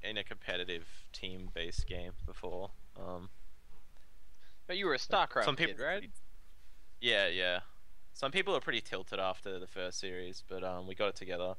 in a competitive team-based game before. But you were a Like, StarCraft some people, kid, right? yeah, yeah. Some people are pretty tilted after the first series, but we got it together.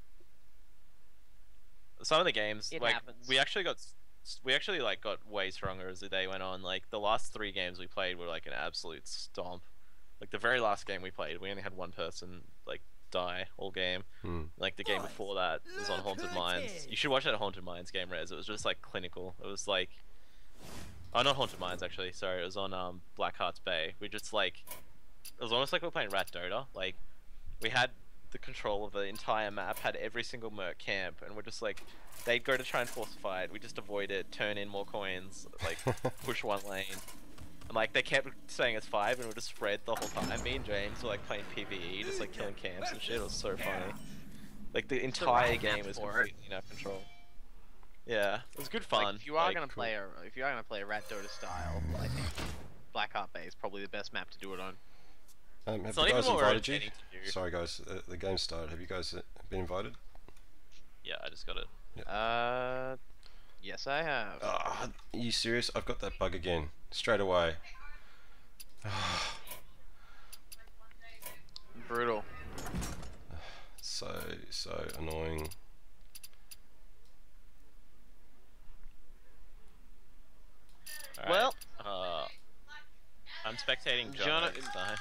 Some of the games, It like happens. we actually like got way stronger as the day went on. Like the last 3 games we played were like an absolute stomp. Like the very last game we played, we only had one person like die all game. Hmm. Like the game before that was on Haunted Mines. You should watch that Haunted Mines game, Rez. It was just like clinical. It was like, oh, not Haunted Mines actually. Sorry, it was on Blackheart's Bay. We just like, it was almost like we were playing Rat Dota. Like we had the control of the entire map, had every single merc camp, and we're just like, they'd go to try and force a fight, we just avoid it, turn in more coins, like push one lane. And like they kept saying it's 5 and we just spread the whole time. Me and James were like playing PvE, just like killing camps and shit. It was so funny. Like the entire right game map was for it. completely in our control. Yeah, it was good fun. Like, if you are like, gonna play a Rat Dota style, I think Blackheart Bay is probably the best map to do it on. Have It's you not even guys what we're invited you? intending to do. Sorry guys, the game started. Have you guys been invited? Yeah, I just got it. Yes I have. Ah, are you serious? I've got that bug again. Straight away. Brutal. So annoying. Alright, Well, I'm spectating John- John this time.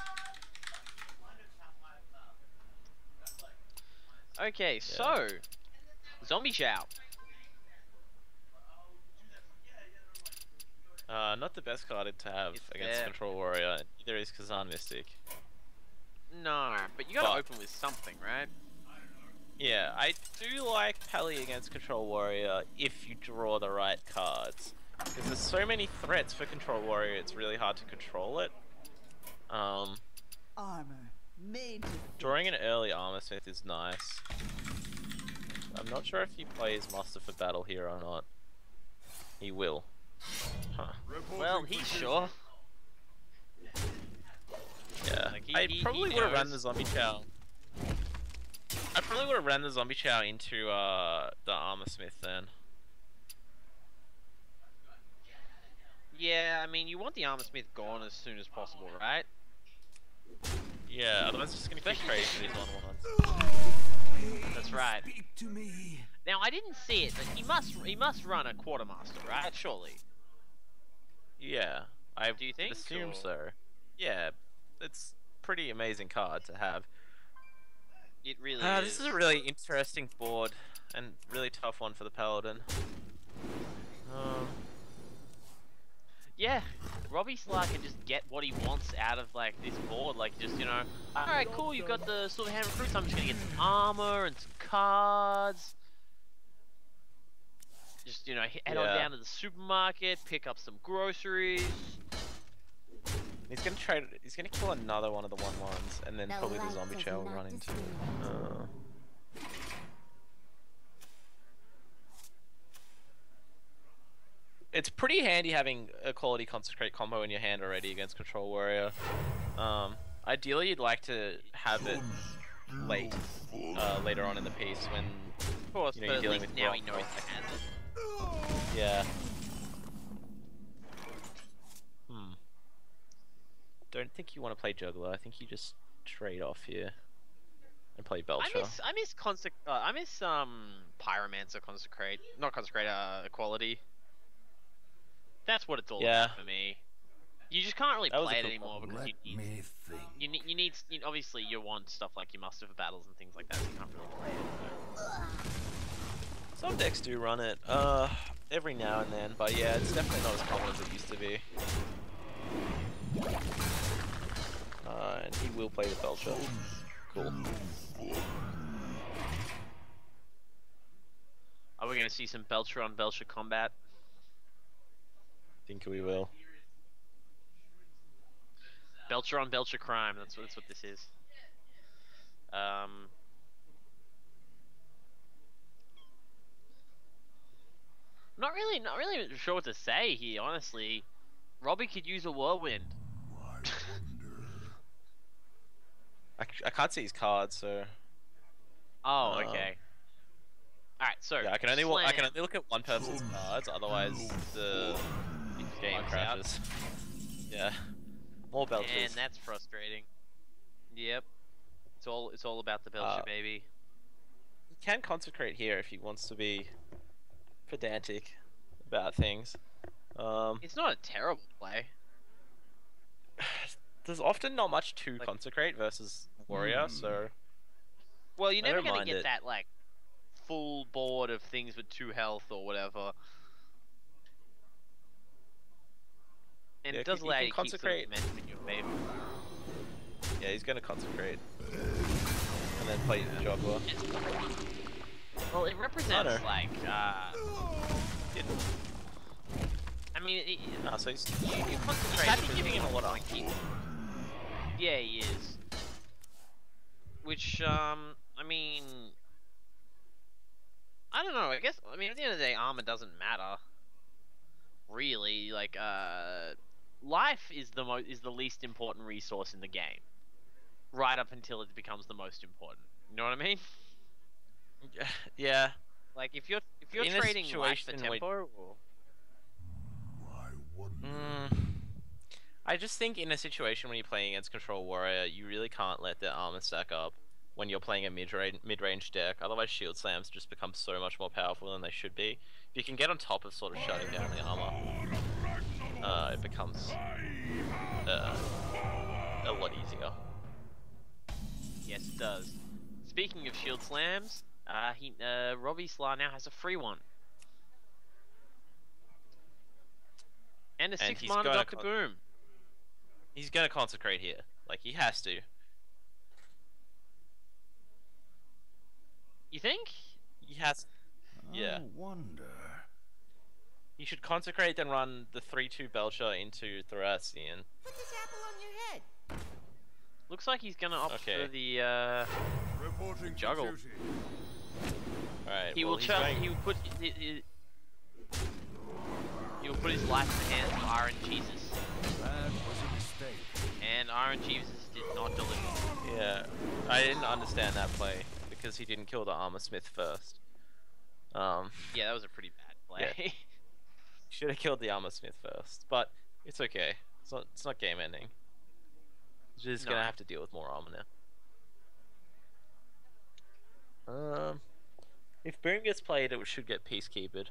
Okay, so Zombie Chow. Not the best card to have It's against there. Control Warrior. Neither is Kazan Mystic. No, but you gotta But- open with something, right? Yeah, I do like Pally against Control Warrior if you draw the right cards. Because there's so many threats for Control Warrior, it's really hard to control it. Armor made to Drawing an early Armor Smith is nice. I'm not sure if he plays Muster for Battle here or not. He will. Huh. Well, he's sure. Yeah. Like, I he probably would have ran knows. the Zombie Chow. I probably would have ran the Zombie Chow into the Armor Smith then. Yeah, I mean, you want the Armor Smith gone as soon as possible, right? Yeah, otherwise it's just gonna keep trading for these 1/1s. That's right. speak to me. Now, I didn't see it, but he must run a Quartermaster, right? Surely. Yeah, I Do you think, assume or- so. Yeah, it's pretty amazing card to have. It really This is a really interesting board and really tough one for the Paladin. Yeah, Robbie Slar can just get what he wants out of like this board, like just, you know, alright, cool, you've got the Silver Hand Recruits, I'm just gonna get some armor and some cards. Just, you know, head on Yeah. down to the supermarket, pick up some groceries. He's gonna trade. He's gonna kill another one of the 1/1s, and then probably the Zombie Chow will run into. It's pretty handy having a quality Consecrate combo in your hand already against Control Warrior. Ideally, you'd like to have it later on in the piece when Of course, you know, but you're at dealing least with now rock he knows rock. he has it. Yeah. Don't think you want to play Juggler. I think you just trade off here and play Belcher. I miss Pyromancer Consecrate, not Consecrate, Equality. That's what it's all Yeah. about for me. You just can't really That was a play it cool anymore card. because Let me think. you need obviously you want stuff like your Muster for Battles and things like that, so you can't really play it. Some decks do run it, every now and then, but yeah, it's definitely not as common as it used to be. And he will play the Belcher. Cool. Are we gonna see some Belcher on Belcher combat? Think we will. Belcher on Belcher crime. That's what this is. Not really sure what to say here, honestly. Robbie could use a whirlwind. I can't see his cards, so... Oh, okay. Alright, so Yeah, I can only Slam. look at one person's cards, otherwise the game Bugs out. crashes. Yeah. More belchers. And that's frustrating. Yep. It's all about the Belcher, baby. He can consecrate here if he wants to be pedantic about things. It's not a terrible play. There's often not much to consecrate versus warrior, so Well, you're I never don't gonna mind get it. that like full board of things with 2 health or whatever. And Yeah, it does you allow can you to keep sort of consecrate. momentum in your favor. Yeah, he's gonna consecrate. And then play the juggler. Well, it represents know. like Didn't. I mean, Ah, so he's you concentrate. happy because giving you him a lot of want to keep- Yeah, he is. Which I mean, I don't know. I guess I mean at the end of the day, armor doesn't matter. Really, like life is the least important resource in the game. Right up until it becomes the most important. You know what I mean? yeah. Like if you're In a trading life for situation where- tempo, or... I just think in a situation when you're playing against Control Warrior, you really can't let the armor stack up when you're playing a mid-range deck. Otherwise, Shield Slams just become so much more powerful than they should be. If you can get on top of sort of shutting down the armor, it becomes a lot easier. Yes, it does. Speaking of shield slams, Robbie Slar now has a free one. And a 6 he's mana gonna Dr. Boom. He's gonna consecrate here, like he has to. You think? He has. Yeah. I wonder. He should consecrate and run the 3/2 Belcher into Thracian. Put this apple on your head. Looks like he's gonna opt Okay. for the Reporting juggle. for duty. Alright, He well, will he's chuck. going- He will put. He will put his life in the hands of Iron Jesus, That was a mistake. and Iron Jesus did not deliver. Yeah, I didn't understand that play because he didn't kill the armor smith first. Yeah, that was a pretty bad play. Should have killed the armor smith first, but it's okay. It's not game ending. Just gonna No. have to deal with more armor now. If Boom gets played, it should get Peacekeepered.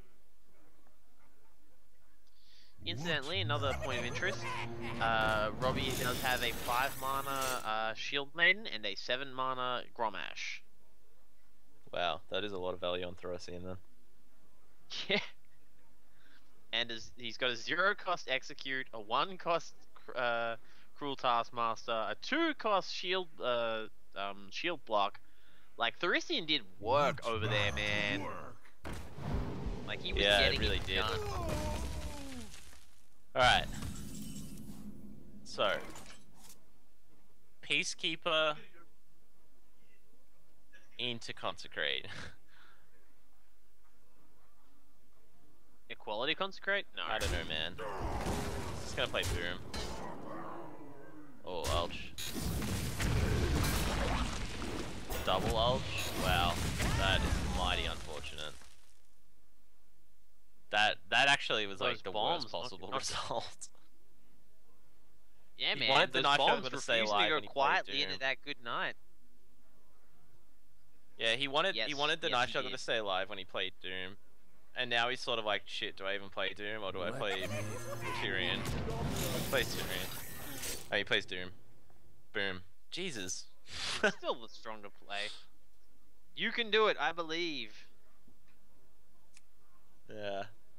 Incidentally, another point of interest, Robbie does have a 5 mana Shield Maiden and a 7 mana Gromash. Wow, that is a lot of value on Thracian then. Yeah. And he's got a 0 cost Execute, a 1 cost Cruel Taskmaster, a 2 cost Shield Shield Block. Like, Thracian did work over there, man. Like, he was Yeah, it getting really it did. done. Alright. So. Peacekeeper into Consecrate. Equality Consecrate? No. I don't know, man. Just gonna play Boom. Oh, Ulch. Double Ulch? Wow. That is mighty unfortunate. That actually was Those like the bombs worst possible knock- result. Yeah, He man. wanted the Those Night bombs Shogun to stay refused to alive go when he played quietly Doom. into that good night. Yeah, he wanted Yes, the yes, Night he Shogun did. to stay alive when he played Doom. And now he's sort of like, shit, do I even play Doom or do I play Tyrion? He plays Tyrion. Oh, he plays Doom. Boom. Jesus. Still the stronger play. You can do it, I believe. Yeah.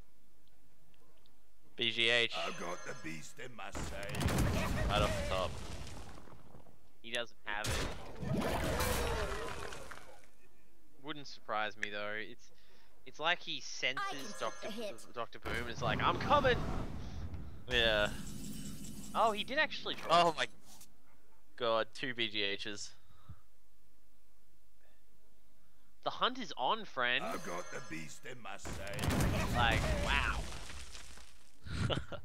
BGH, I've got the beast in my sight. right off the top. He doesn't have it. Wouldn't surprise me though. It's like he senses take the hit. Dr. Boom and is like, I'm coming! Yeah. Oh, he did actually try. Oh my god, 2 BGHs. The hunt is on, friend. I've got the beast in my sight. Like, wow.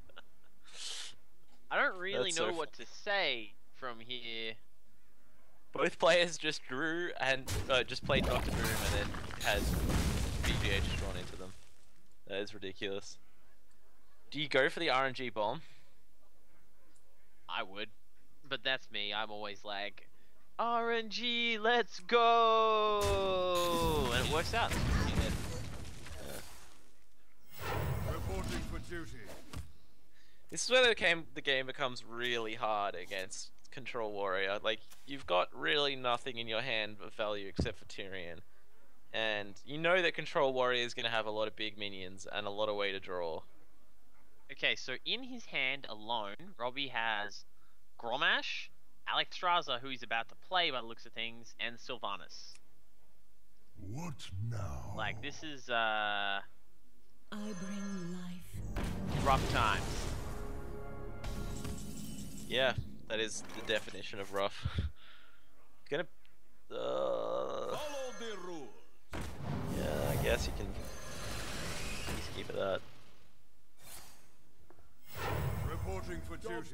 I don't really That's so know what to say from here. Both players just drew and just played Doctor Doom and then had BGH drawn into them. That is ridiculous. Do you go for the RNG bomb? I would, but that's me. I'm always like, RNG, let's go, and it works out. Reporting for duty. This is where the game becomes really hard against Control Warrior. Like, you've got really nothing in your hand of value except for Tyrion. And you know that Control Warrior is going to have a lot of big minions and a lot of way to draw. Okay, so in his hand alone, Robbie has Gromash, Alexstrasza, who he's about to play by the looks of things, and Sylvanas. What now? Like, this is, I bring life. rough times. Yeah, that is the definition of rough. Gonna... Follow the rules. Yeah, I guess you can just keep it that. Reporting for duty.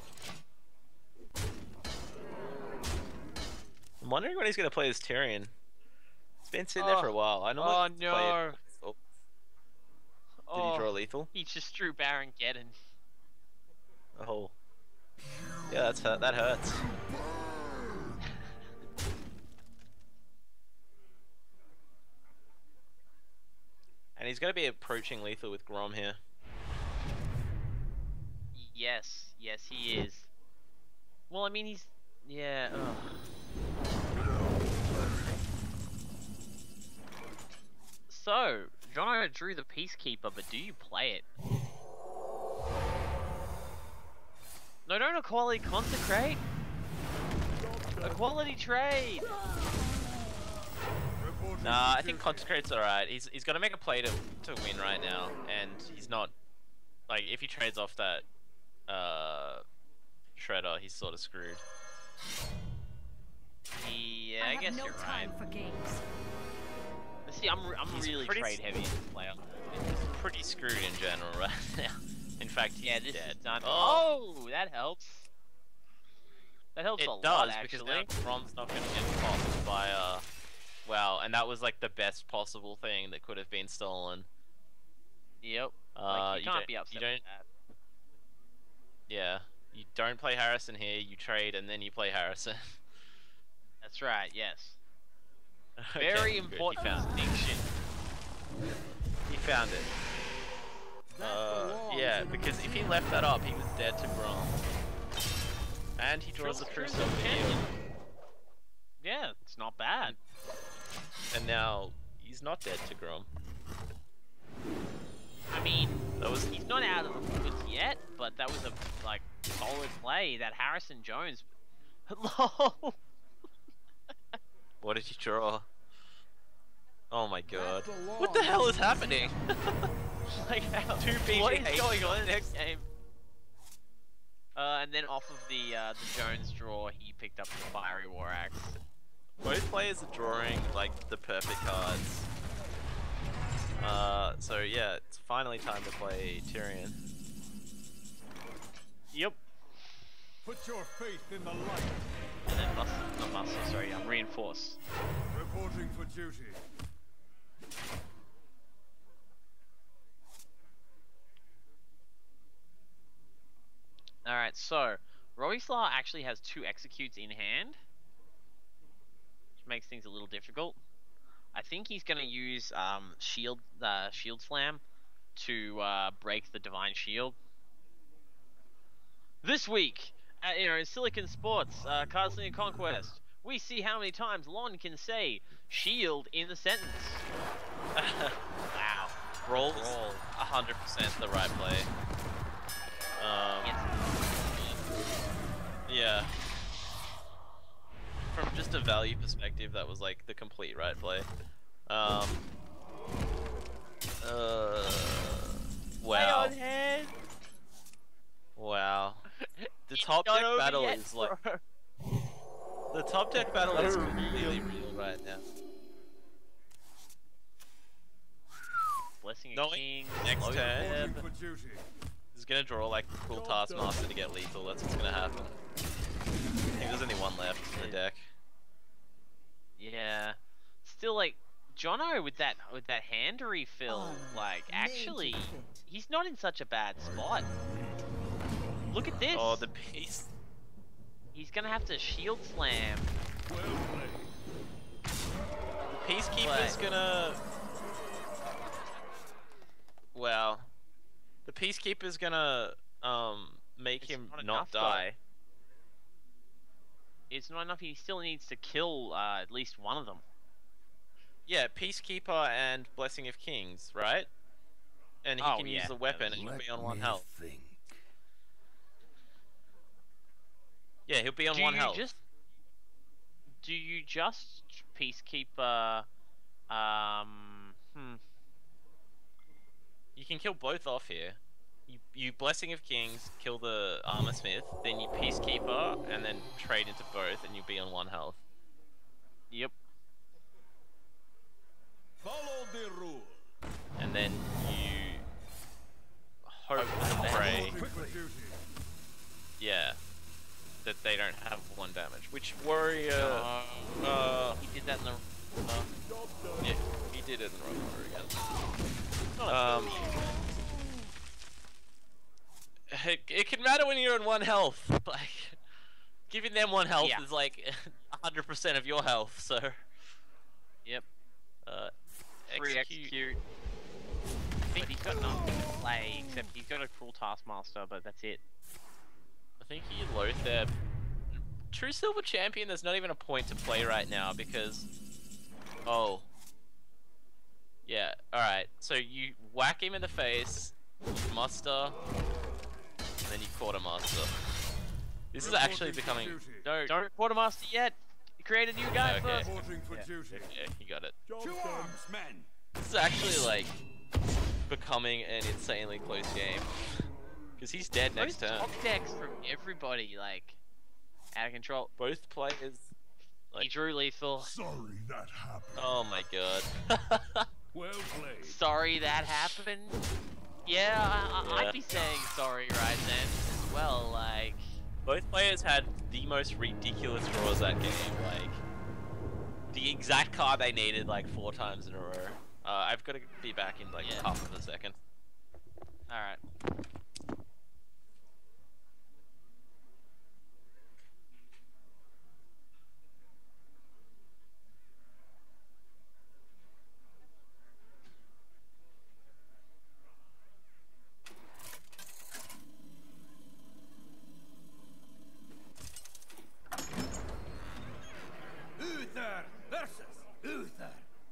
I'm wondering when he's gonna play as Tyrion. It's been sitting there for a while. I normally play no. it. Oh. Did Oh, he draw lethal? he just drew Baron Geddon. Oh. Yeah, that hurts. And he's gonna be approaching lethal with Grom here. Yes, yes, he is. Well, I mean, he's... Yeah, ugh. So, Jono drew the Peacekeeper, but do you play it? No, don't Equality Consecrate! Equality Trade! Reporting Nah, for I think duty. Consecrate's alright. He's got to make a play to win right now, and he's not... Like, if he trades off that Shredder, he's sort of screwed. Yeah, I guess have no you're right. time for games. See, I'm He's really pretty trade heavy in this player. He's pretty screwed in general right now. In fact, he's Yeah, this dead. is done. Oh! Oh, that helps. That helps It a does, lot, because actually. now Grom's not going to get popped by, wow, and that was like the best possible thing that could have been stolen. Yep. Like, you can't don't- be upset you don't, with that. Yeah, you don't play Harrison here, you trade, and then you play Harrison. That's right, yes. Okay, Very good, important He found it. distinction. He found it. Yeah, because if he left that up, he was dead to Grom. And he draws a true silver heal. Yeah, it's not bad. And now he's not dead to Grom. I mean, That was he's not out of the woods yet, but that was a like solid play. That Harrison Jones. LOL. What did you draw? Oh my god. What the hell is happening? Like, how, Two what BGH is going on next next game? And then off of the Jones draw, he picked up the Fiery War Axe. Both players are drawing like the perfect cards. So yeah, it's finally time to play Tyrion. Yep. Put your faith in the light. And then reinforce. Reporting for duty. Alright, so Roislar actually has 2 executes in hand, which makes things a little difficult. I think he's gonna use shield slam to break the divine shield. This week, in Silicon Sports, Castle and Conquest, we see how many times Lon can say shield in the sentence. Wow. Roll 100% the right play. Yes. Yeah. From just a value perspective, that was like the complete right play. Wow. Wow. The top deck battle is like... The top deck battle is completely real right now. Blessing of Knowing Kings. next Logan turn- Webb. Reporting for duty. He's gonna draw like full Taskmaster to get lethal, that's what's gonna happen. I think there's only one left in the deck. Yeah. Still, like, Jono with that hand refill, Honor like, made actually, you fit. he's not in such a bad spot. Look at this. Oh, the piece. He's gonna have to shield slam. Well played. The Peacekeeper's But- gonna. Well, the Peacekeeper's gonna make It's him not not enough, though. die. It's not enough. He still needs to kill at least one of them. Yeah, Peacekeeper and Blessing of Kings, right? And he Oh, can use yeah. the weapon and he'll Let be on 1 me health. think. Yeah, he'll be on Do 1 you health. Do you just Peacekeeper? You can kill both off here. You Blessing of Kings, kill the Armor Smith, then you Peacekeeper, and then trade into both, and you'll be on 1 health. Yep. Follow the rule. And then you hope and pray, Reporting for duty. yeah, that they don't have 1 damage. Which warrior? He did that in the. Yeah, he did it in the wrong order again. It can matter when you're on 1 health. Like, giving them 1 health Yeah. is like 100% of your health. So, Yep. execute. Execute. But he's got nothing to play except he's got a cruel Taskmaster, but that's it. I think you Lothar. True Silver Champion, there's not even a point to play right now because. Oh. Yeah, alright. So you whack him in the face, muster, and then you quartermaster. This is actually becoming. No, Don't Quartermaster yet. Create a new guy Okay. first. Reporting for duty. Yeah, you got it. To arms, men. This is actually like becoming an insanely close game. Because he's dead Those next turn. top decks from everybody, like, out of control. Both players. He Like, drew lethal. Sorry that happened. oh my god. Well played. Sorry that happened. Yeah, Yeah. I'd be saying sorry right then as well. Like, Both players had the most ridiculous draws that game. Like, the exact card they needed like 4 times in a row. I've got to be back in like Yeah. half of a second. all right. Uther versus Uther.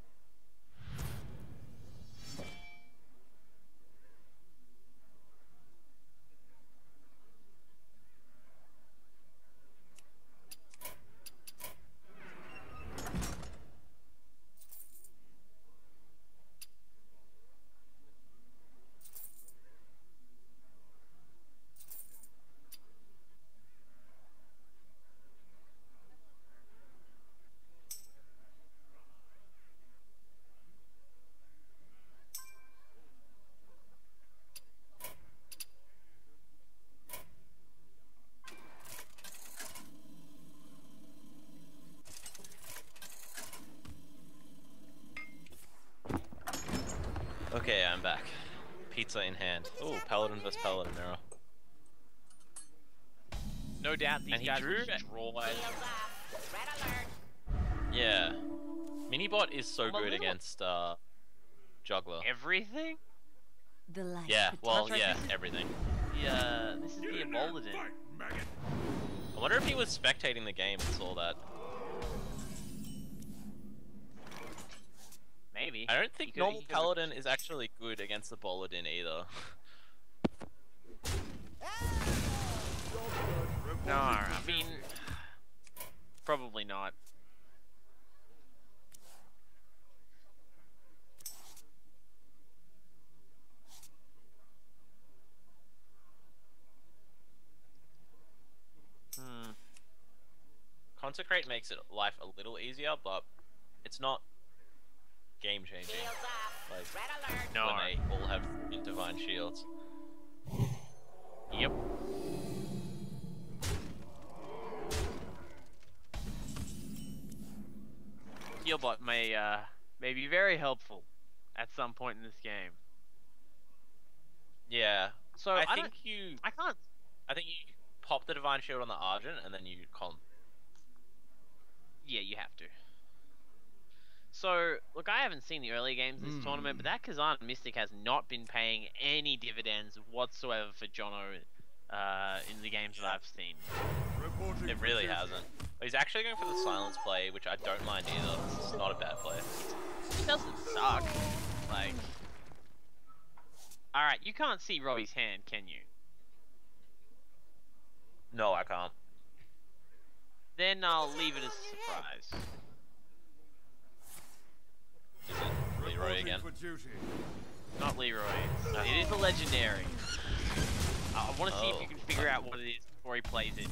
Okay, I'm back. Pizza in hand. Oh, Paladin vs Paladin mirror. No doubt these And he guys drew- will destroy. Yeah. Minibot is so I'm a good little- against Juggler. Everything? The life Yeah, well, protects yeah, this is- everything. This is the Embolden. Fight, maggot. I wonder if he was spectating the game and saw that. Maybe. I don't think He could- normal he could've- Paladin is actually good against the Boladin either. No, I mean, probably not. Consecrate makes it life a little easier, but it's not game changing. Like No. when they all have divine shields. Yep. Healbot may be very helpful at some point in this game. Yeah. So I I think don't. you I can't. you pop the Divine Shield on the Argent and then you comp. Yeah, you have to. So, look, I haven't seen the early games of this tournament, but that Kazan Mystic has not been paying any dividends whatsoever for Jono in the games that I've seen. Reporting It for really duty. hasn't. He's actually going for the silence play, which I don't mind either. This is not a bad play. It doesn't suck. Like, alright, you can't see Robbie's hand, can you? No, I can't. Then I'll leave it as a surprise. Is it Leroy Reporting again? for duty. Not Leroy. No, it is a legendary. I want to see if Oh. you can figure out what it is before he plays it.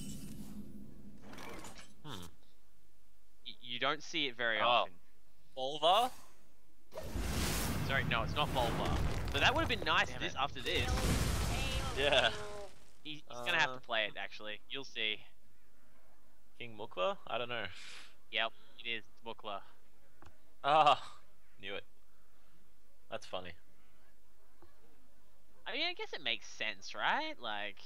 You don't see it very Oh. often. Volva? Sorry, no, it's not Volva. But that would have been nice Damn this it. after this. Yeah. He's gonna have to play it, actually. You'll see. King Mukla? I don't know. Yep, it is Mukla. Ah, knew it. That's funny. I mean, I guess it makes sense, right? Like...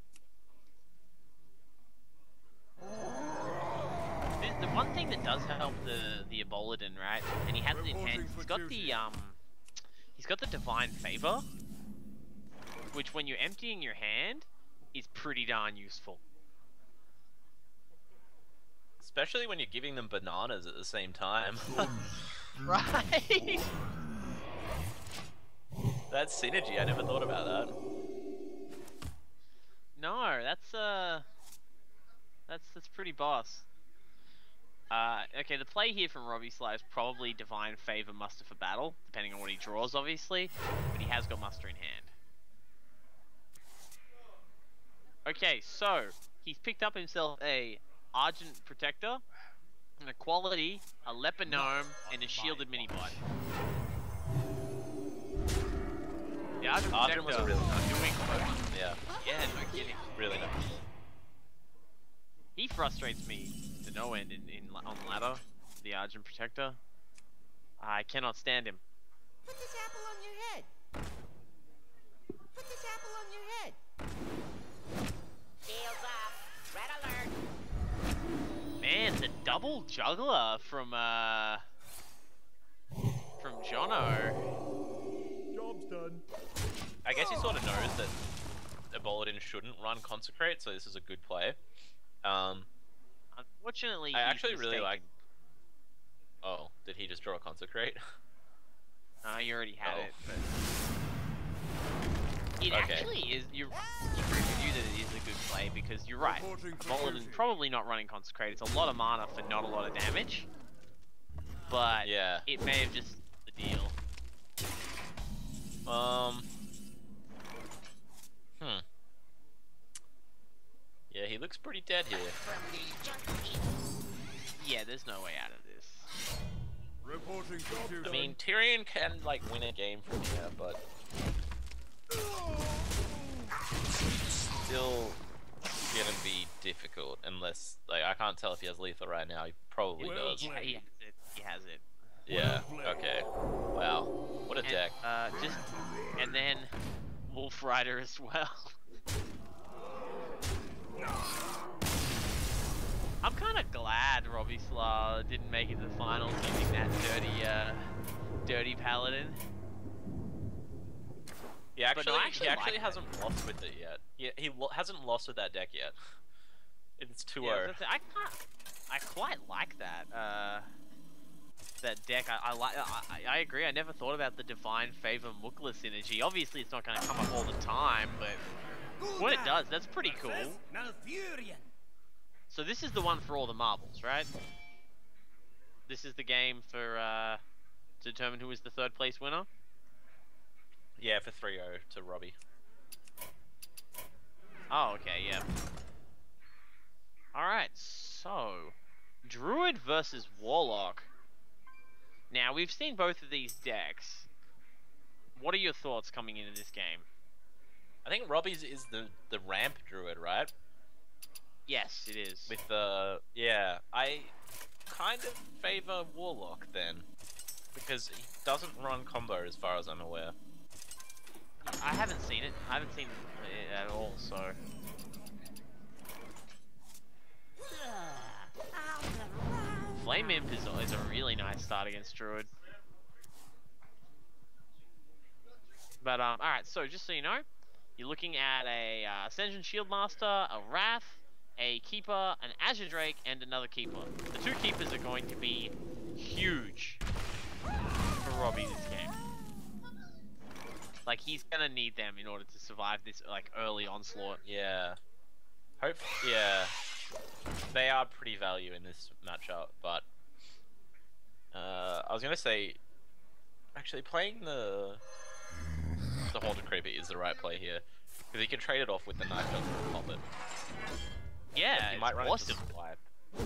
The one thing that does help the Eboladin, right? And he has it in hand. He's got the Divine Favor, which when you're emptying your hand is pretty darn useful. Especially when you're giving them bananas at the same time. Right? That's synergy, I never thought about that. No, that's pretty boss. Okay, the play here from Robbie Sly is probably Divine Favor Muster for Battle, depending on what he draws, obviously, but he has got Muster in hand. Okay, so he's picked up himself a Argent Protector, an Equality, a Leper Gnome, and a Shielded Minibot. The Argent Argent was a Protector really nice doing Yeah, yeah, no kidding. really nice. He frustrates me to no end on ladder, the Argent Protector. I cannot stand him. Put this apple on your head. Put this apple on your head. Shields up. Red alert. Man, the double juggler from Jono. Job's done. I guess he sort of knows that Eboladin shouldn't run Consecrate, so this is a good play. Unfortunately, I he's actually really mistaken. like... Oh, did he just draw a Consecrate? No, you already had Oh. it. But... It Okay. actually is. You agree with you that it is a good play because you're right. Reporting for Boladin duty. probably not running Consecrate. It's a lot of mana for not a lot of damage. But Yeah. it may have just the deal. Yeah, he looks pretty dead here. Yeah, there's no way out of this. Reporting for duty. I mean, Tyrion can, like, win a game from here, but... Still gonna be difficult, unless... Like, I can't tell if he has lethal right now. He probably Well does. Yeah, he has it. He has it. Yeah, okay. Wow. What a deck. And then Wolf Rider as well. I'm kind of glad Robbie Sla didn't make it to the finals using that dirty Paladin. He actually, I actually he actually like hasn't lost with it yet. He hasn't lost with that deck yet. It's 2-0. Yeah, I quite like that. That deck. I agree. I never thought about the Divine Favor Mukla synergy. Obviously, it's not going to come up all the time, but when it does, that's pretty cool. Malfurion. So this is the one for all the marbles, right? This is the game for to determine who is the third place winner. Yeah, for 3-0 to Robbie. Oh, okay, yeah. Alright, so... Druid versus Warlock. Now, we've seen both of these decks. What are your thoughts coming into this game? I think Robbie's is the ramp druid, right? Yes, it is. With the... Yeah, I kind of favor Warlock then, because he doesn't run combo as far as I'm aware. I haven't seen it. I haven't seen it at all, so... Flame Imp is a really nice start against Druid. But, alright, so just so you know, you're looking at a Ascension Shieldmaster, a Wrath, a Keeper, an Azure Drake, and another Keeper. The 2 Keepers are going to be huge for Robbie this game. Like, he's gonna need them in order to survive this, like, early onslaught. Yeah. Yeah. They are pretty value in this matchup, but... I was gonna say... Actually, playing the Haunted Creeper is the right play here. Because he can trade it off with the Knife Juggler and pop it. Yeah, He might run awesome. into Swipe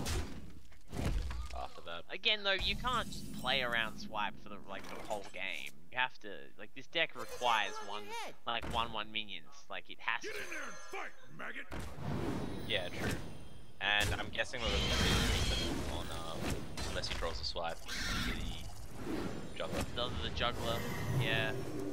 after that. Again, though, you can't just play around Swipe for the whole game. You have to, like, this deck requires one 1/1 minions. Like, it has to. Get in there and fight, maggot! Yeah, true. And I'm guessing we're going to see on unless he draws a swipe onto the juggler. The juggler, yeah.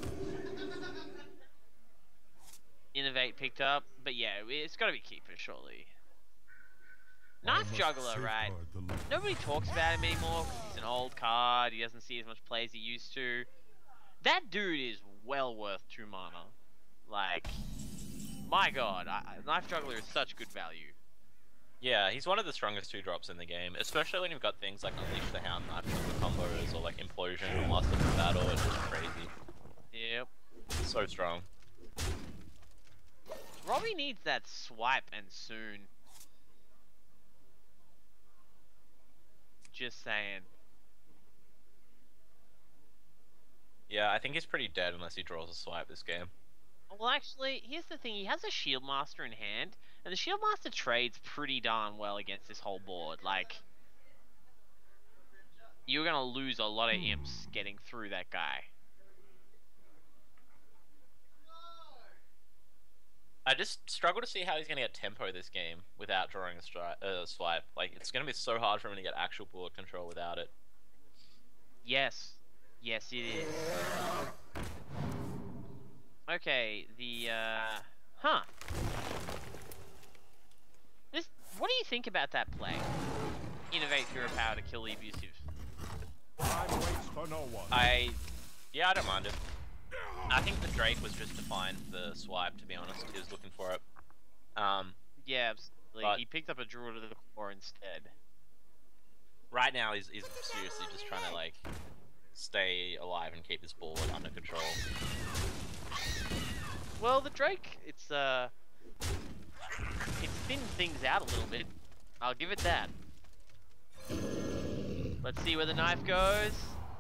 Innovate picked up, but yeah, it's got to be Keeper, surely. Knife Juggler, right? Nobody talks about him anymore because he's an old card. He doesn't see as much play as he used to. That dude is well worth 2 mana. Like, my god, Knife Juggler is such good value. Yeah, he's one of the strongest 2-drops in the game, especially when you've got things like Unleash the Hound, Knife Juggler combos, or like Implosion, Last of the Battle. It's just crazy. Yep. So strong. Robbie needs that swipe and soon. Just saying. Yeah, I think he's pretty dead unless he draws a swipe this game. Well, actually, here's the thing. He has a Shieldmaster in hand, and the Shieldmaster trades pretty darn well against this whole board. Like, you're gonna lose a lot of imps getting through that guy. I just struggle to see how he's going to get tempo this game without drawing a swipe. Like, it's going to be so hard for him to get actual board control without it. Yes. Yes, it is. Okay, huh. What do you think about that play? Innovate Hero Power to kill the abusive. Time waits for no one. Yeah, I don't mind it. I think the Drake was just to find the swipe, to be honest. He was looking for it. Yeah, absolutely. But He picked up a Druid of the Core instead. right now, he's seriously just trying to, like, stay alive and keep his board under control. Well, the Drake, it's thinned things out a little bit. I'll give it that. Let's see where the knife goes.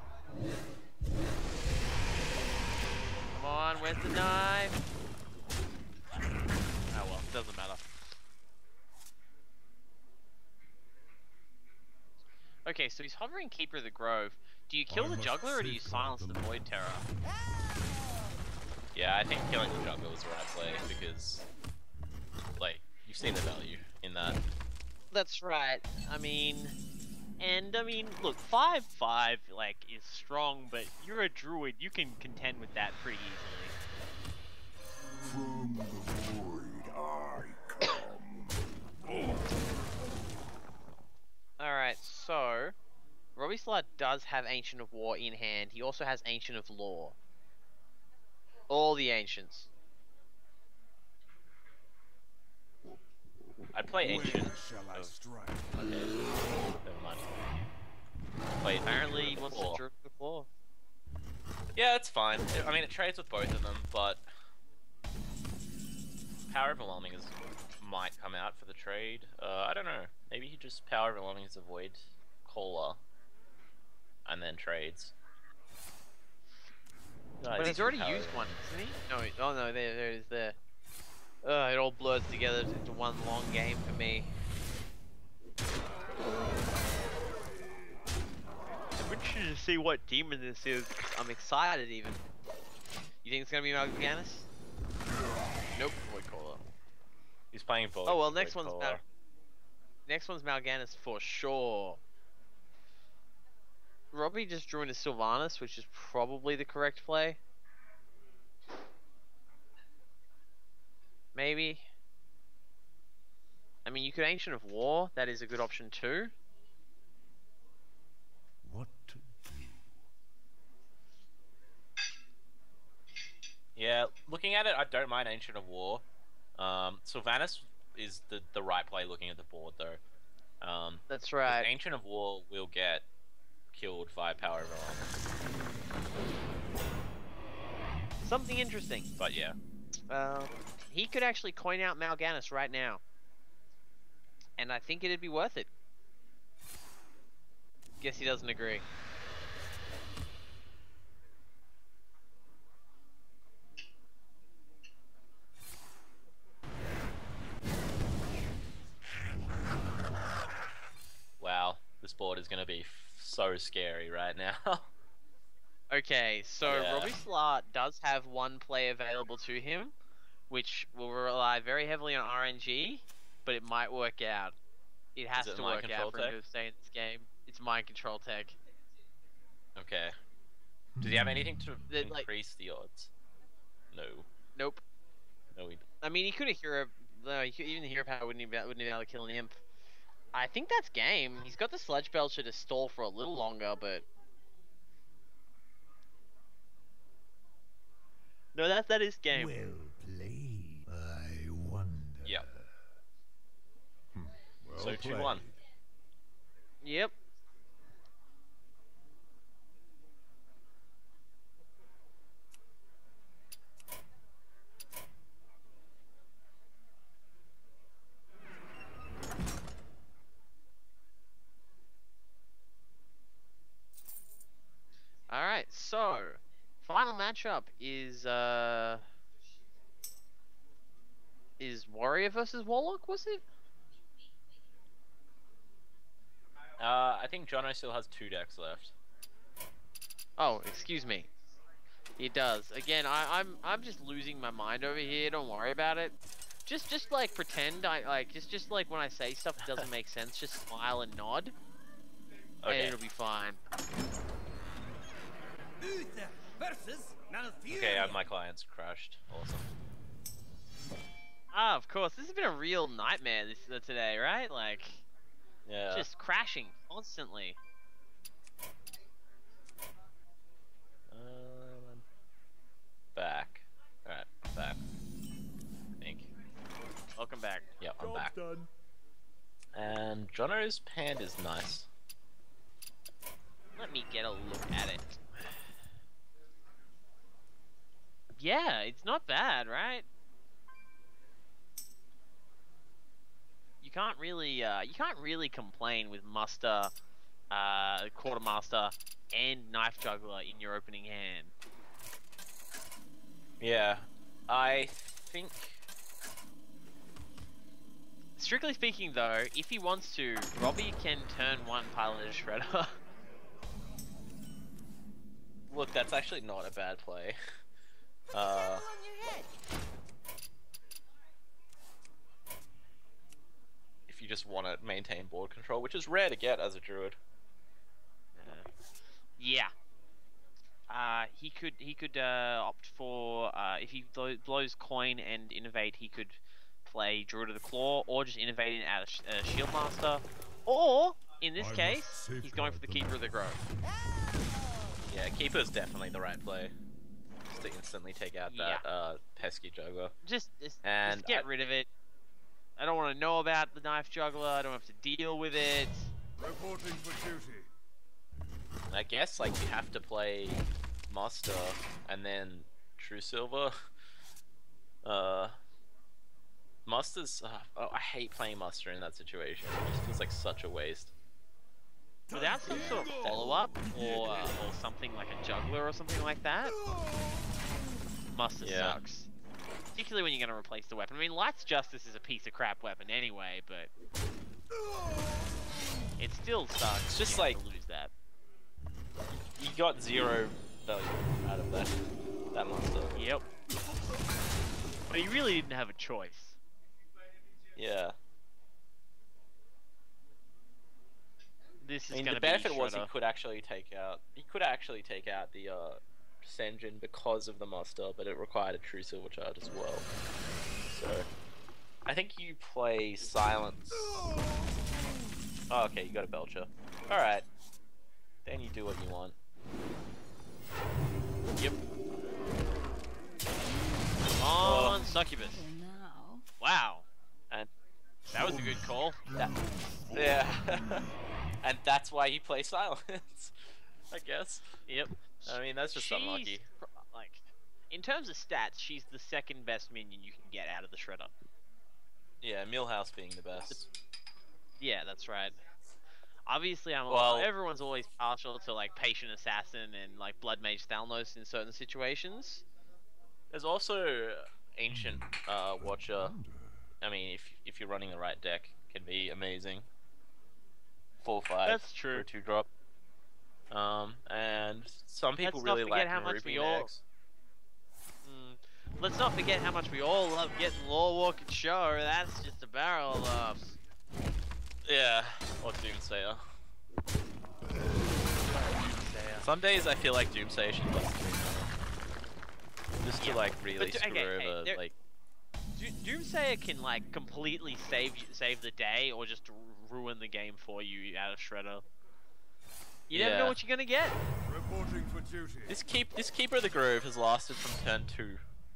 Come on, where's the knife? Oh well, doesn't matter. Okay, so he's hovering Keeper of the Grove. Do you kill the Juggler or do you silence the Void Terror? Yeah, I think killing the Juggler was the right play, because, like, you've seen the value in that. That's right. I mean, look, 5/5 like is strong, but you're a druid. You can contend with that pretty easily. From the void I come. All right, so Robbie Slut does have Ancient of War in hand. He also has Ancient of Law. All the ancients. I'd play Ancient. Where shall I strike? Okay, never mind. Wait, Apparently, he wants to Law. draw the claw. Yeah, it's fine. I mean, it trades with both of them, but Power Overwhelming might come out for the trade. I don't know. Maybe he just Power Overwhelming is a Void Caller and then trades. No, But it's he's already Power used one, Overwhelming. hasn't he? No, oh no, there it is there. It all blurs together into one long game for me. I'm interested to see what demon this is. I'm excited even. You think it's gonna be Mal'Ganis? Nope, Void Caller. He's playing Void. Oh well, next Void one's Caller. Next one's Mal'Ganis for sure. Robbie just drew into Sylvanas, which is probably the correct play. Maybe. I mean, you could Ancient of War. That is a good option too. What to do? Yeah, looking at it, I don't mind Ancient of War. Sylvanas is the right play looking at the board though. That's 'Cause right. Ancient of War will get killed by Power Overwhelm. Something interesting. But yeah. He could actually coin out Mal'Ganis right now. And I think it'd be worth it. Guess he doesn't agree. Wow, this board is gonna be so scary right now. Okay, so Yeah. Robbie Slart does have one play available to him, which will rely very heavily on RNG, but it might work out. It has it to mind work control out for him tech? to stay in this game. It's mind control tech. Okay. Does he have anything to Like- increase the odds? No. Nope. No, he. I mean, he could have hero. No, even the hero power wouldn't even be able to kill an imp. I think that's game. He's got the Sludge Belcher to stall for a little longer, but no, that is game. Well played. I wonder. Yeah. Well So played. 2-1. Yep. All right, so final matchup is Warrior versus Warlock, was it? I think Jono still has 2 decks left. Oh, excuse me. It does. Again, I'm just losing my mind over here. Don't worry about it. Just like pretend I like just like when I say stuff that doesn't make sense, just smile and nod, Okay. and it'll be fine. Uther versus Malfurion. Okay, I have my clients crashed. Awesome. Ah, of course. This has been a real nightmare today, right? Like Yeah. just crashing constantly. Back. Alright, I'm back. I think. Welcome back. Yep, I'm Job's back. done. And Jono's hand is nice. Let me get a look at it. Yeah, it's not bad, right? You can't really complain with Muster, Quartermaster, and Knife Juggler in your opening hand. Yeah. I think. Strictly speaking, though, if he wants to, Robbie can turn one Piloted Shredder. Look, that's actually not a bad play. Put the devil on your head. If you just want to maintain board control, which is rare to get as a druid. Yeah. He could opt for if he blows coin and innovate, he could play Druid of the Claw, or just innovate and add a Shield Master, or in this I must case, he's going for the safeguard the Keeper of the Grove. Yeah, Keeper's definitely the right play. Just to instantly take out that pesky juggler. Just And get rid of it. I don't want to know about the Knife Juggler. I don't have to deal with it. Reporting for duty. I guess like you have to play Muster and then True Silver. Muster's. Oh, I hate playing Muster in that situation. It just feels like such a waste. Without some sort of follow-up or something like a Juggler or something like that, Muster Yeah. sucks. Particularly when you're going to replace the weapon. I mean, Light's Justice is a piece of crap weapon anyway, but it still sucks. It's just when you like- have to lose that. You got 0 value out of that Muster. Yep. But he really didn't have a choice. This is I mean, gonna the be benefit was Shredder. he could actually take out the Senjin because of the muster, but it required a true silver charge as well. So I think you play Silence. Oh, okay, you got a Belcher. All right, then you do what you want. Yep. Come on, Succubus. For now. Wow, And that was a good call. yeah, and that's why you play Silence, I guess. Yep. I mean, that's just She's unlucky. like, in terms of stats, she's the second best minion you can get out of the Shredder. Yeah, Millhouse being the best. Yeah, that's right. Obviously, Well- everyone's always partial to like Patient Assassin and like Blood Mage Thalnos in certain situations. There's also Ancient Watcher. I mean, if you're running the right deck, can be amazing. 4/5. That's true. For a 2-drop. And some people Let's not really forget like how much Ruby we all- decks. Let's not forget how much we all love getting Lore Walk and Show. That's just a barrel of laughs. Yeah, or Doomsayer. Some days I feel like Doomsayer should cost 3 mana. Just to like really But screw okay, hey, over there- like. Doomsayer can like completely save the day or just ruin the game for you out of Shredder. You never know Yeah. what you're gonna get. Reporting for duty. This Keeper of the Grove has lasted from turn 2.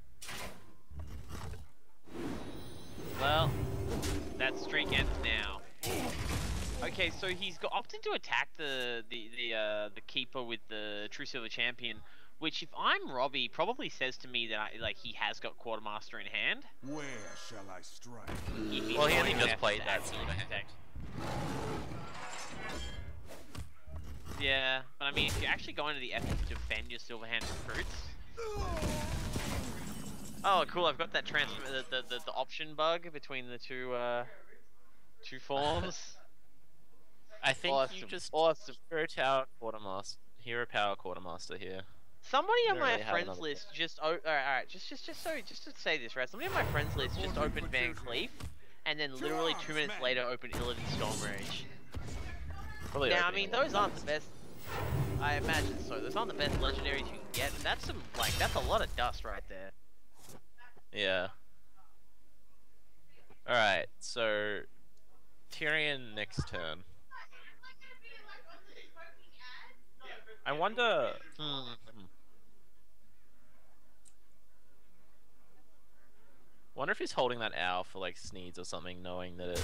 Well, that streak ends now. Okay, so he's opted to attack the keeper with the True Silver Champion, which if I'm Robbie, probably says to me that he has got Quartermaster in hand. Where shall I strike? If he's Well, he only going just left played to that actually Silver Hand. protect. Yeah, but I mean, if you're actually going to the effort to defend your Silverhand recruits. Oh, cool! I've got that the option bug between the two forms. I think you Awesome, just awesome. Hero Power Quartermaster here. Somebody on don't my really have friends another list just alright, just to say this, right? Somebody on my friends list just opened Van Cleef, and then literally 2 minutes later opened Illidan Stormrage. Probably Now, I opening mean, a lot. those aren't the best. I imagine so. Those aren't the best legendaries you can get. And that's that's a lot of dust right there. Yeah. Alright, so Tyrion next turn. I wonder. Wonder if he's holding that owl for like Sneeds or something, knowing that it.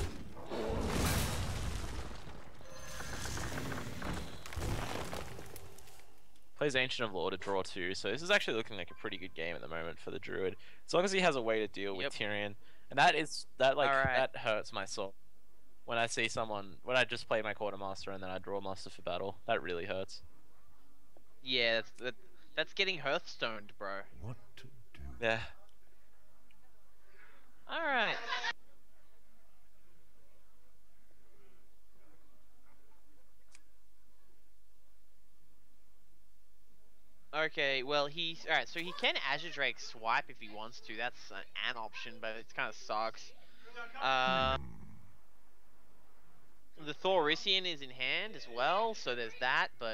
Plays Ancient of Law to draw 2, so this is actually looking like a pretty good game at the moment for the Druid. As long as he has a way to deal with Tyrion, and that hurts my soul. When I see when I just play my Quartermaster and then I draw Master for battle, that really hurts. Yeah, that's getting Hearthstoned, bro. What to do? Yeah. Alright. Okay, well alright, so he can Azure Drake swipe if he wants to. That's an option, but it kind of sucks. The Thorician is in hand as well, so there's that, but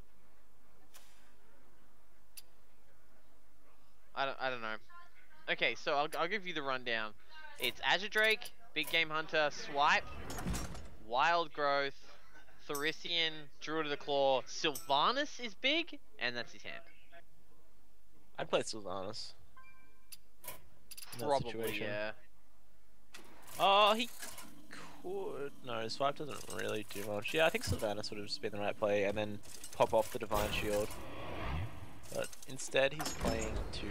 I don't know. Okay, so I'll give you the rundown. It's Azure Drake, Big Game Hunter, Swipe, Wild Growth, Thorician, Druid of the Claw, Sylvanas is big, and that's his hand. I'd play Sylvanas. in that Probably, situation. yeah. Oh, he could. No, Swipe doesn't really do much. Yeah, I think Sylvanas would have just been the right play, and then pop off the Divine Shield. But instead, he's playing to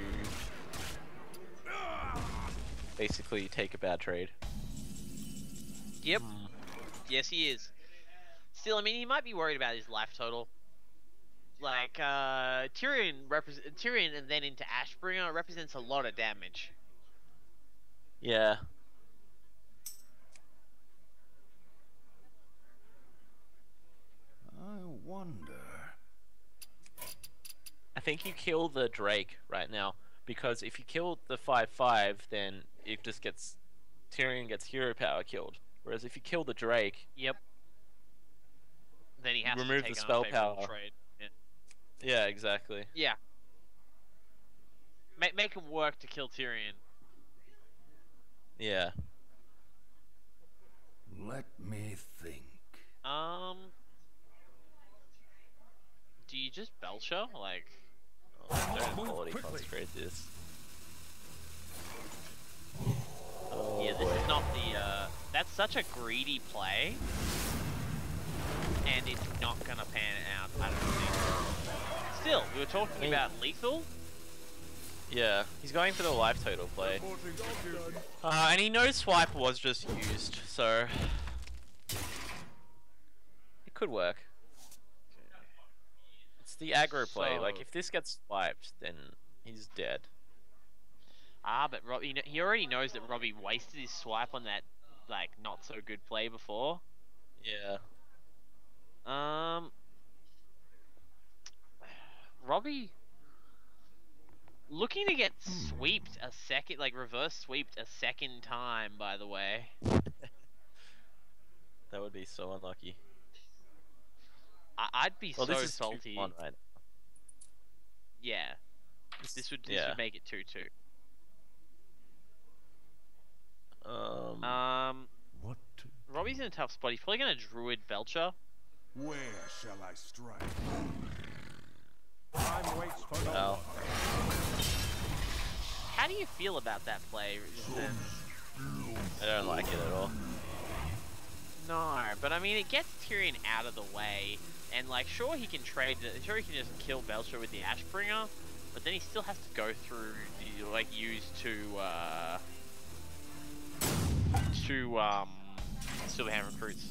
basically take a bad trade. Yep. Yes, he is. Still, I mean, he might be worried about his life total. Like, Tyrion and then into Ashbringer represents a lot of damage. Yeah. I wonder. I think you kill the Drake right now, because if you kill the 5/5, then it just gets Tyrion gets hero power killed. Whereas if you kill the Drake, Yep. then he has remove to take the an spell unfavorable power. trade. Yeah. Yeah, exactly. Yeah. Make him work to kill Tyrion. Yeah. Let me think. Do you just Belcher? Like, Don't Move quality quickly. consecrate this. Oh, yeah, this boy. is not the, that's such a greedy play. And it's not gonna pan out, I don't think. Still, we were talking about lethal. Yeah, he's going for the life total play. Reporting for duty. And he knows swipe was just used, so it could work. It's the aggro play. Like So- if this gets swiped, then he's dead. Ah, but Robbie, he already knows that Robbie wasted his swipe on that, like, not so good play before. Yeah. Robbie looking to get sweeped a second, like reverse sweeped a second time, by the way. That would be so unlucky. I'd be Well, so this is salty. 2-1 right Yeah, this would yeah. make it 2-2. What to Robbie's in a tough spot. He's probably gonna Druid Belcher. Where shall I strike? Time waits for no Well. one. How do you feel about that play? I don't like it at all. No, but I mean, it gets Tyrion out of the way, and like, sure he can trade, sure he can just kill Belcher with the Ashbringer, but then he still has to go through the, like, use Silverhand recruits.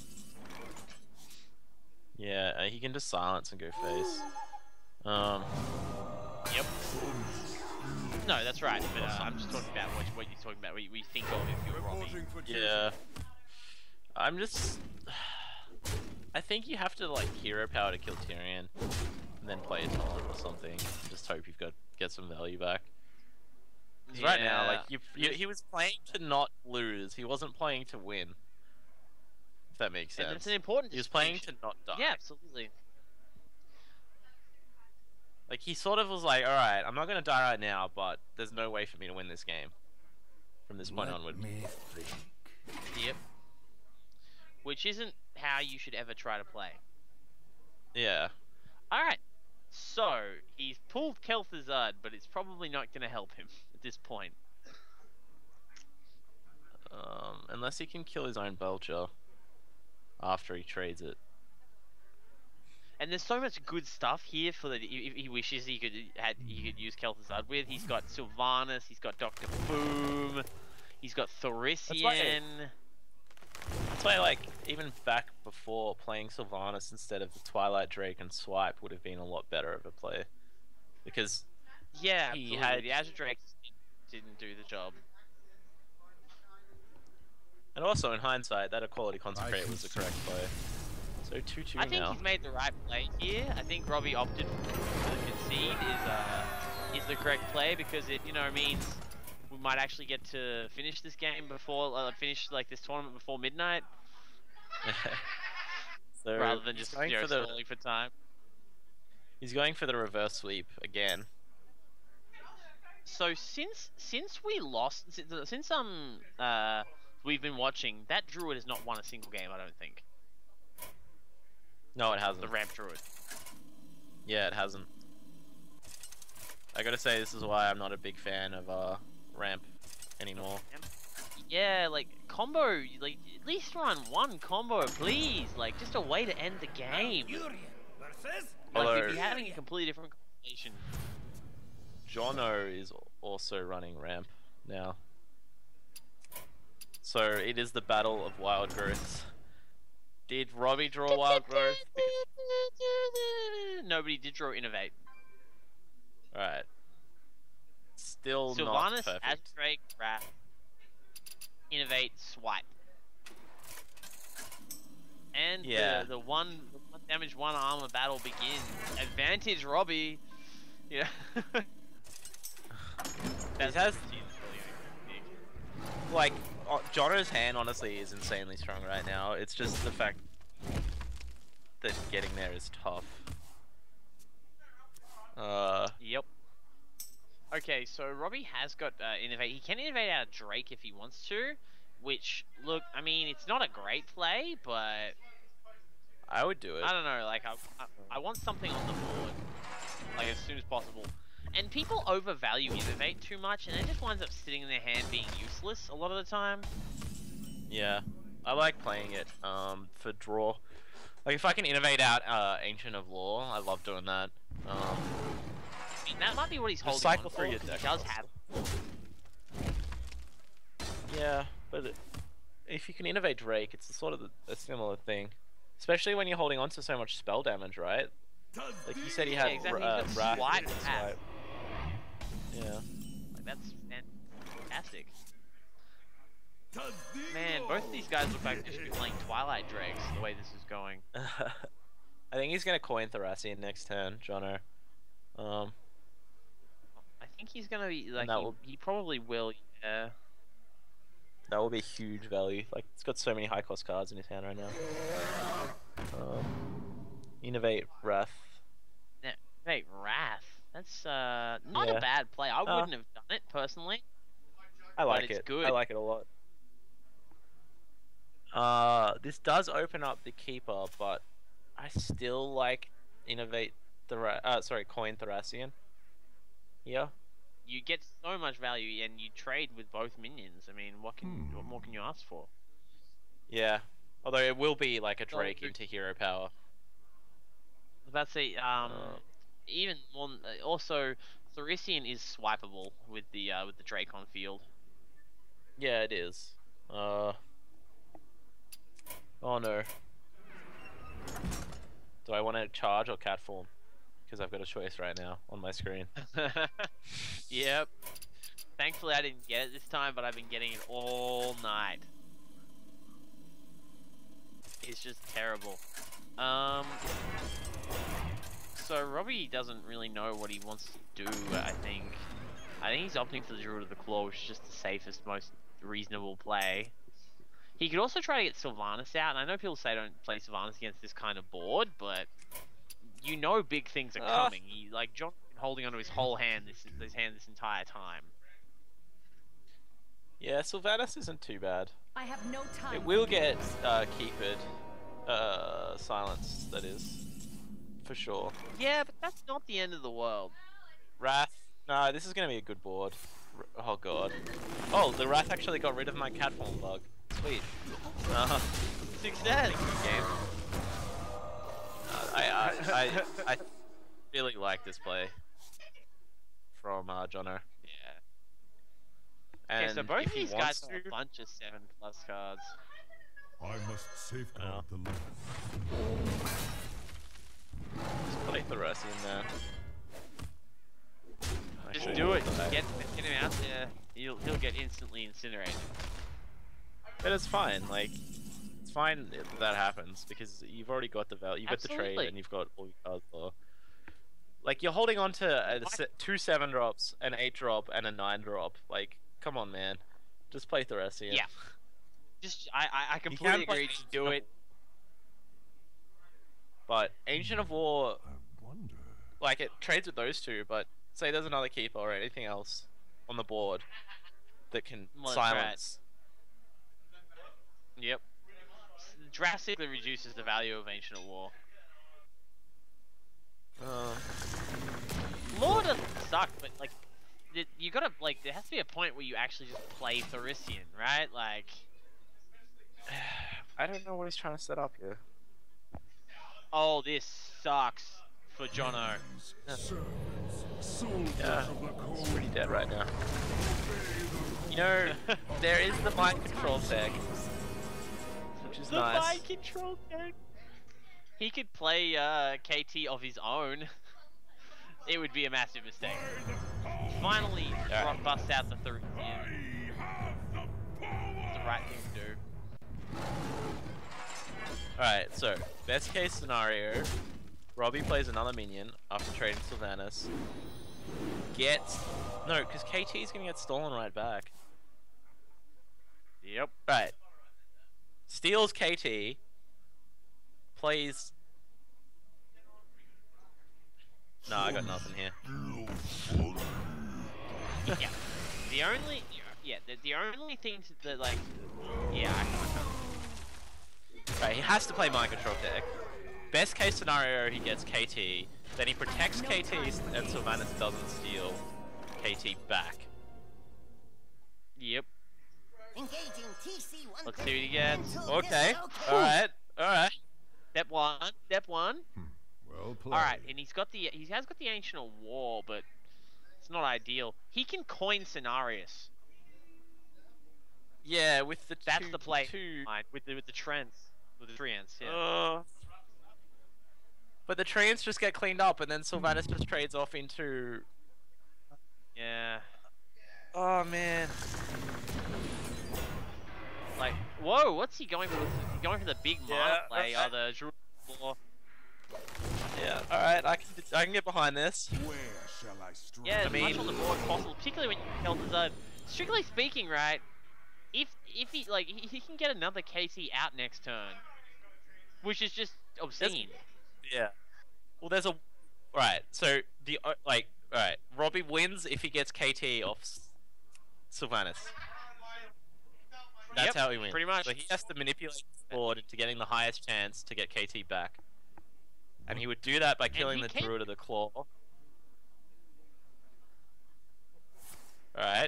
Yeah, he can just silence and go face. Yep. No, that's right. But I'm just talking about what you're talking about. What you think of if you're Robbie. Reporting for duty. Yeah. I'm just. I think you have to like hero power to kill Tyrion, and then play a taunt or something. And just hope you've get some value back. Because right now, like he was playing to not lose. He wasn't playing to win. If that makes sense. And it's an important. He was playing to distinction. not die. Yeah, absolutely. Like he sort of was like, all right, I'm not gonna die right now, but there's no way for me to win this game. From this point let onward. me think. Yep. Which isn't how you should ever try to play. Yeah. Alright. So, he's pulled Kel'Thuzad, but it's probably not going to help him at this point. Unless he can kill his own Belcher after he trades it. And there's so much good stuff here for the if he wishes he could use Kel'Thuzad with. He's got Sylvanas, he's got Dr. Boom, he's got Thorician. That's why, like, even back before, playing Sylvanas instead of the Twilight Drake and Swipe would have been a lot better of a play. Because Yeah, he absolutely. had- The Azure Drake didn't do the job. And also, in hindsight, that Equality Consecrate was the see. correct play. So 2-2 I think now. he's made the right play here. I think Robbie opted for the concede is the correct play because it means we might actually get to finish this game before finish like this tournament before midnight So rather than he's just going for the stalling for time. he's going for the reverse sweep again. So since we lost since we've been watching, that Druid has not won a single game. I don't think No, it hasn't. the Ramp Druid. Yeah, it hasn't. I gotta say, this is why I'm not a big fan of ramp anymore. Yeah, like combo, like at least run one combo, please. Like just a way to end the game. Like Although if you're having a completely different combination. Jono is also running ramp now. So it is the battle of wild growths. Did Robbie draw wild growth? Nobody did draw Innovate. Alright. Still not Sylvanas, perfect. Azdrake, Wrath, Innovate, Swipe. And Yeah. the one damage, one armor battle begins. Advantage Robbie. Yeah. It has, like, Jono's hand honestly is insanely strong right now. It's just the fact that getting there is tough. Yep. Okay, so Robbie has got innovate. He can innovate out of Drake if he wants to, which, look, I mean, it's not a great play, but I would do it. I don't know, like, I want something on the board, like, as soon as possible. And people overvalue innovate too much, and it just winds up sitting in their hand being useless a lot of the time. Yeah, I like playing it for draw. Like if I can innovate out Ancient of Law, I love doing that. I mean, that might be what he's Just holding cycle on for, through your 'cause deck he does also. have. Yeah, but if you can innovate Drake, it's sort of a similar thing. Especially when you're holding on to so much spell damage, right? Like you said, he had exactly. He's got Wrath swipe and and pass. Swipe. Yeah. Like, that's fantastic. Man, both of these guys look like they should be playing Twilight Drakes the way this is going. I think he's gonna coin Thracian next turn, Jono. I think he's gonna be like that will- he probably will. Yeah. That will be huge value. Like it's got so many high cost cards in his hand right now. Innovate Wrath. Wait, Wrath. That's not Yeah. a bad play. I wouldn't have done it personally. I like it's it. good. I like it a lot. This does open up the keeper, but I still like innovate coin Thracian. Yeah. You get so much value, and you trade with both minions. I mean, what more can you ask for? Yeah. Although it will be like a Oh, Drake good. into hero power. I was about to say, even more. Also, Thracian is swipeable with the Drake on field. Yeah, it is. Oh no. Do I want to charge or cat form? Because I've got a choice right now on my screen. Yep. Thankfully, I didn't get it this time, but I've been getting it all night. It's just terrible. So Robbie doesn't really know what he wants to do. I think he's opting for the Druid of the Claw, which is just the safest, most reasonable play. He could also try to get Sylvanas out, and I know people say don't play Sylvanas against this kind of board, but you know big things are coming. He, like, John's been holding onto his whole hand this entire time. Yeah, Sylvanas isn't too bad. I have no time. It will get Keeped, silenced, that is, for sure. Yeah, but that's not the end of the world. Wrath, no, this is gonna be a good board. Oh god. Oh, the Wrath actually got rid of my cat form bug. Sweet. Success! Game. I really like this play from Jono. Yeah. And Okay, so both if of he these wants guys have to, a bunch of 7+ cards. I must safeguard the land. just play Thracian there. Just Actually, do it. I- Get him out there. He'll get instantly incinerated. But it's fine, like, it's fine if that happens, because you've already got the value, you've got the trade, Absolutely. and you've got all your cards there. Like, you're holding on to two 7-drops, an 8-drop, and a 9-drop. Like, come on, man. Just play Thracian. Yeah. Just I can completely play agree to do it. But Ancient of War, I wonder. like, it trades with those two, but say there's another keeper or anything else on the board that can Well, that's right. silence. Yep. Drastically reduces the value of Ancient of War. Law doesn't suck, but like, you gotta like, there has to be a point where you actually just play Thracian, right? Like, I don't know what he's trying to set up here. oh, this sucks for Jono. Servants, soldiers Yeah, of the cold. it's pretty dead right now. You know, there is the mind control tech, which is The nice. mind control deck. He could play KT of his own. It would be a massive mistake. Finally, Alright. bust out the Thracian. It's the right thing to do. Alright, so, best case scenario, Robbie plays another minion after trading Sylvanas. No, because KT is going to get stolen right back. Yep. Right. Steals KT, plays No, I got nothing here. Yeah. The only, the only thing that like, yeah, I can't. Right, he has to play Mind Control deck. Best case scenario, he gets KT. Then he protects KT and Sylvanas doesn't steal KT back. Yep. Engaging TC1. Let's see what he gets. Okay. Alright. Alright. Step one. Step one. Well played. All right, and he has got the Ancient of War, but it's not ideal. He can coin Cenarius. Yeah, with the That's two, the play. two. With the treants, yeah. But the trains just get cleaned up, and then Sylvanas just trades off into. Yeah. Oh man. Like, whoa, what's he going for? Is he going for the big Yeah, mana play okay. or the Druid War? Yeah. All right, I can get behind this. Where shall I strike? Yeah, as I mean- much on the board possible, particularly when you held the zone. Strictly speaking, right? If he like he can get another KT out next turn, which is just obscene. Yeah. Well, there's a. Right. So the like. Right. Robbie wins if he gets KT off Sylvanas. That's Yep, how he wins. pretty much. So he has to manipulate the board into getting the highest chance to get KT back. And he would do that by killing he the can- Druid of the Claw. Alright.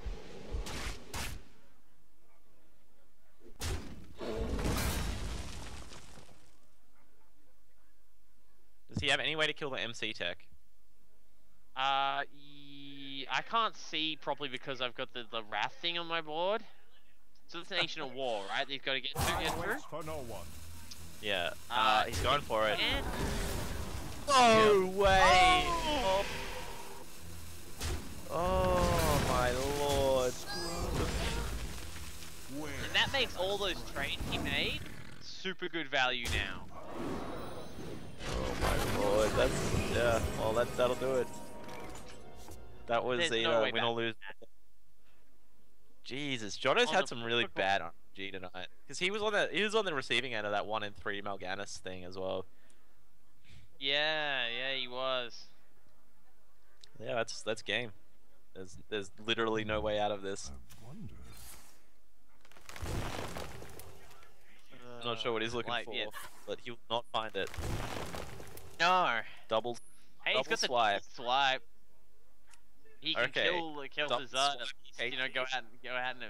Does he have any way to kill the MC tech? I can't see properly because I've got the Wrath thing on my board. So it's an Ancient of War, right? He's got to get through. Waits for no one. Yeah. Uh, He's going for it. And No way! Oh! Oh my lord. Where? And that makes all those trades he made super good value now. Oh my lord. That's yeah. Well, that'll do it. That was There's the no way win or back. lose. Jesus, Jono's On had the some really football- bad RNG tonight because he was on the receiving end of that 1 in 3 Mal'Ganis thing as well. Yeah, he was. Yeah, that's game. There's literally no way out of this. I wonder. I'm not sure what he's looking like, for, yeah. but he will not find it. No. Double. Hey, he's Double got the swipe. Swipe. He can Okay, kill double the Zard. swipe. You know, go out and.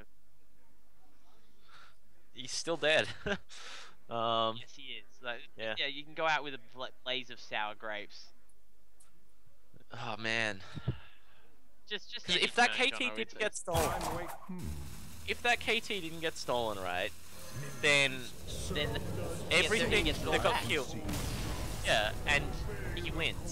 He's still dead. Yes, he is. Like, yeah. yeah, you can go out with a blaze of sour grapes. Oh man. Just Because any if that turn, KT Jono, didn't it's get stolen, Time wait. if that KT didn't get stolen, right, then then everything gets that all got back. killed, yeah, and he wins.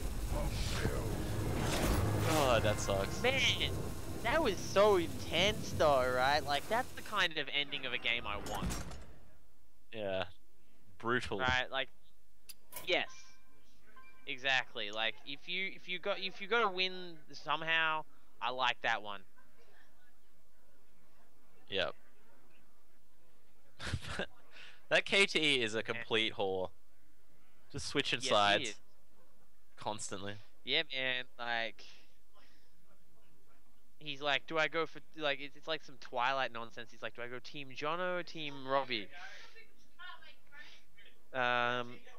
Oh, that sucks. Man, that was so intense though, right? Like that's the kind of ending of a game I want. Yeah, brutal. Right? Like, yes, exactly. Like if you got to win somehow, I like that one. Yep. That KT is a complete whore. Just switching Yes, he sides is. constantly. Yeah, man. Like, he's like, do I go for like? It's like some Twilight nonsense. He's like, do I go Team Jono or Team Robbie?